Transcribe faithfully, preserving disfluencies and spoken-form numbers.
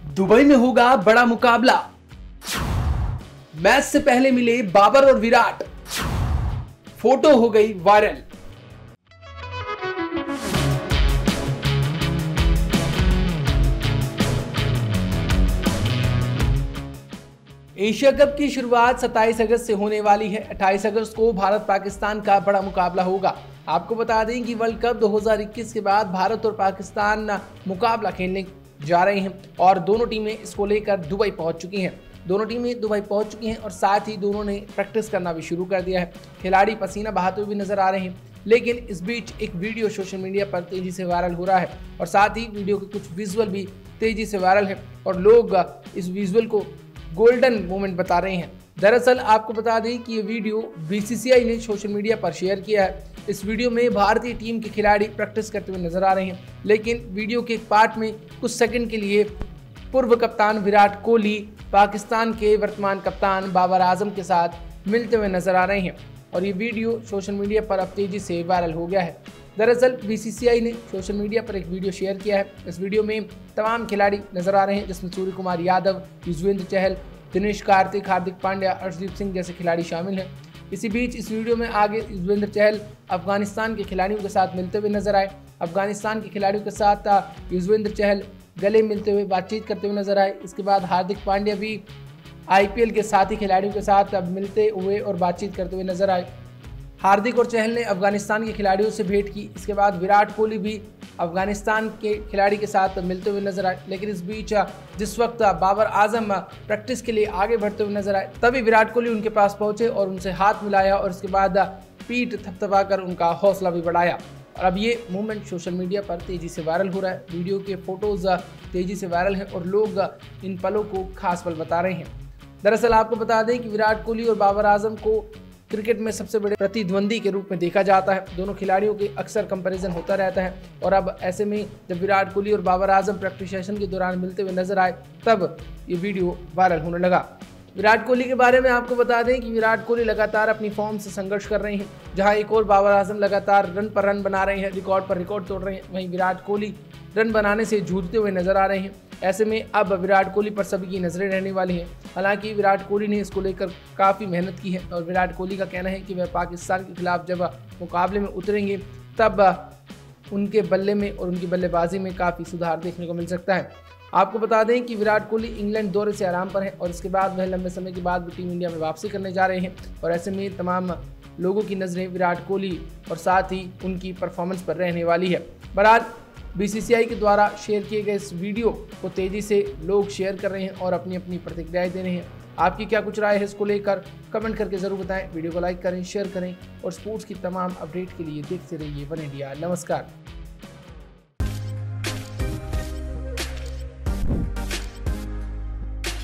Dubai में होगा बड़ा मुकाबला। मैच से पहले मिले बाबर और विराट, फोटो हो गई वायरल। एशिया कप की शुरुआत सत्ताईस अगस्त से होने वाली है। अट्ठाईस अगस्त को भारत पाकिस्तान का बड़ा मुकाबला होगा। आपको बता दें कि वर्ल्ड कप दो हज़ार इक्कीस के बाद भारत और पाकिस्तान मुकाबला खेलने जा रहे हैं और दोनों टीमें इसको लेकर दुबई पहुंच चुकी हैं। दोनों टीमें दुबई पहुंच चुकी हैं और साथ ही दोनों ने प्रैक्टिस करना भी शुरू कर दिया है। खिलाड़ी पसीना बहाते हुए भी नजर आ रहे हैं, लेकिन इस बीच एक वीडियो सोशल मीडिया पर तेजी से वायरल हो रहा है और साथ ही वीडियो के कुछ विजुअल भी तेजी से वायरल है और लोग इस विजुअल को गोल्डन मोमेंट बता रहे हैं। दरअसल आपको बता दें कि ये वीडियो बीसीसीआई ने सोशल मीडिया पर शेयर किया है। इस वीडियो में भारतीय टीम के खिलाड़ी प्रैक्टिस करते हुए नजर आ रहे हैं, लेकिन वीडियो के एक पार्ट में कुछ सेकंड के लिए पूर्व कप्तान विराट कोहली पाकिस्तान के वर्तमान कप्तान बाबर आजम के साथ मिलते हुए नजर आ रहे हैं और ये वीडियो सोशल मीडिया पर अब तेजी से वायरल हो गया है। दरअसल बीसीसीआई ने सोशल मीडिया पर एक वीडियो शेयर किया है। इस वीडियो में तमाम खिलाड़ी नजर आ रहे हैं, जिसमें सूर्य कुमार यादव, युजवेंद्र चहल, दिनेश कार्तिक, हार्दिक पांड्या, अर्शदीप सिंह जैसे खिलाड़ी शामिल हैं। इसी बीच इस वीडियो में आगे युजवेंद्र चहल अफगानिस्तान के खिलाड़ियों के साथ मिलते हुए नजर आए। अफगानिस्तान के खिलाड़ियों के साथ युजवेंद्र चहल गले मिलते हुए बातचीत करते हुए नजर आए। इसके बाद हार्दिक पांड्या भी आईपीएल के साथी खिलाड़ियों के साथ अब मिलते हुए और बातचीत करते हुए नजर आए। हार्दिक और चहल ने अफगानिस्तान के खिलाड़ियों से भेंट की। इसके बाद विराट कोहली भी अफगानिस्तान के खिलाड़ी के साथ मिलते हुए नजर आए। लेकिन इस बीच जिस वक्त बाबर आजम प्रैक्टिस के लिए आगे बढ़ते हुए नजर आए, तभी विराट कोहली उनके पास पहुंचे और उनसे हाथ मिलाया और इसके बाद पीठ थपथपाकर उनका हौसला भी बढ़ाया। और अब ये मूवमेंट सोशल मीडिया पर तेजी से वायरल हो रहा है। वीडियो के फोटोज तेजी से वायरल हैं और लोग इन पलों को खास पल बता रहे हैं। दरअसल आपको बता दें कि विराट कोहली और बाबर आजम को क्रिकेट में सबसे बड़े प्रतिद्वंदी के रूप में देखा जाता है। दोनों खिलाड़ियों के अक्सर कंपैरिजन होता रहता है और अब ऐसे में जब विराट कोहली और बाबर आजम प्रैक्टिस सेशन के दौरान मिलते हुए नजर आए, तब ये वीडियो वायरल होने लगा। विराट कोहली के बारे में आपको बता दें कि विराट कोहली लगातार अपनी फॉर्म से संघर्ष कर रहे हैं। जहां एक और बाबर आजम लगातार रन पर रन बना रहे हैं, रिकॉर्ड पर रिकॉर्ड तोड़ रहे हैं, वहीं विराट कोहली रन बनाने से जूझते हुए नजर आ रहे हैं। ऐसे में अब विराट कोहली पर सभी की नजरें रहने वाली हैं। हालांकि विराट कोहली ने इसको लेकर काफ़ी मेहनत की है और विराट कोहली का कहना है कि वह पाकिस्तान के खिलाफ जब मुकाबले में उतरेंगे तब उनके बल्ले में और उनकी बल्लेबाजी में काफ़ी सुधार देखने को मिल सकता है। आपको बता दें कि विराट कोहली इंग्लैंड दौरे से आराम पर है और इसके बाद वह लंबे समय के बाद टीम इंडिया में वापसी करने जा रहे हैं और ऐसे में तमाम लोगों की नज़रें विराट कोहली और साथ ही उनकी परफॉर्मेंस पर रहने वाली है। बहरहाल बीसीसीआई के द्वारा शेयर किए गए इस वीडियो को तेज़ी से लोग शेयर कर रहे हैं और अपनी अपनी प्रतिक्रियाएं दे रहे हैं। आपकी क्या कुछ राय है इसको लेकर, कमेंट करके ज़रूर बताएं। वीडियो को लाइक करें, शेयर करें और स्पोर्ट्स की तमाम अपडेट के लिए देखते रहिए वन इंडिया। नमस्कार।